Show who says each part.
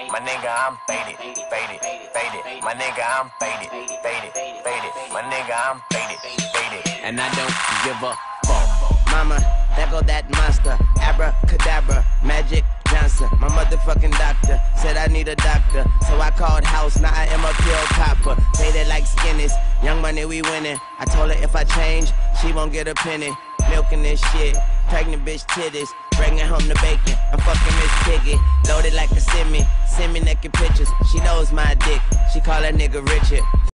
Speaker 1: My nigga, I'm faded, faded, faded. My nigga, I'm faded, faded, faded. My nigga, I'm faded, faded. And I don't give a fuck.
Speaker 2: Mama, there go that monster. Abracadabra, Magic Johnson. My motherfucking doctor said I need a doctor. So I called house, now I am a pill popper. Faded like skinnies, young money we winning. I told her if I change, she won't get a penny. Milking this shit, pregnant bitch titties, bringing home the bacon. I'm fucking Miss Piggy, loaded like a send me naked pictures. She knows my dick, she call that nigga Richard.